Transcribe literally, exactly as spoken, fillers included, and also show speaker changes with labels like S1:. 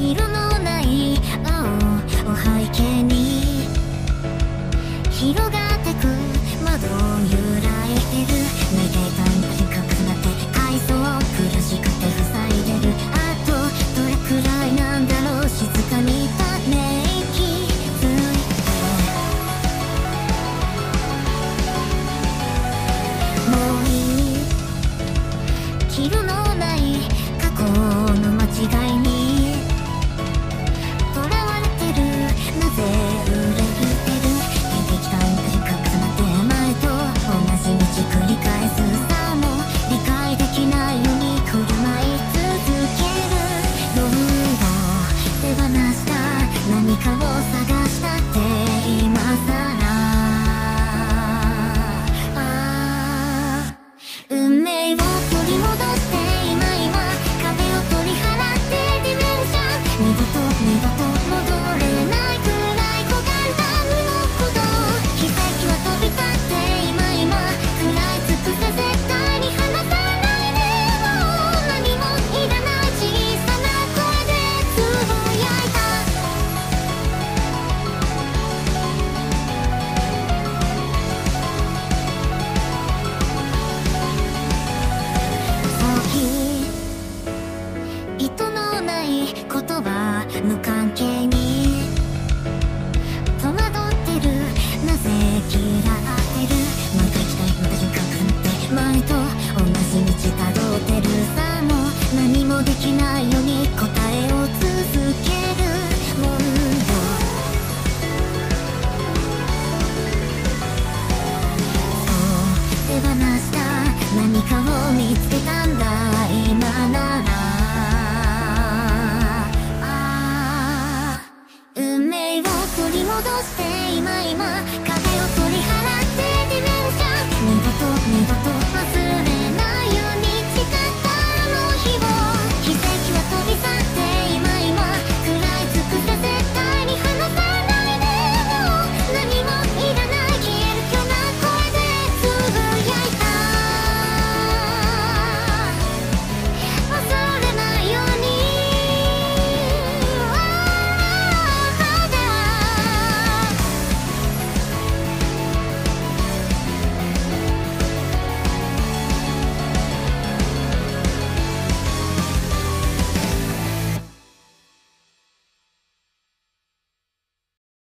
S1: 色のない青を背景に広がってく窓を揺らいでる。めでたい深くなって階層苦しくて塞いでる。あとどれくらいなんだろう、静かにため息ついて。もういい色のない過去の間違いにとらわれてる。なぜ憂いてる。出てきたんだ深くなって前と同じ道繰り返す。さあもう理解できないように振る舞い続ける。どんどん手放した何かを探したって今さらあ運命を取り戻して今今壁を取り払ってディメンション二度と二度と戻れないくらい小ガンダムの鼓動。奇跡は飛び立って今今食らい尽くせ絶対に離さないで。もう何もいらない小さな声でつぶやいた。意図のない言葉無関係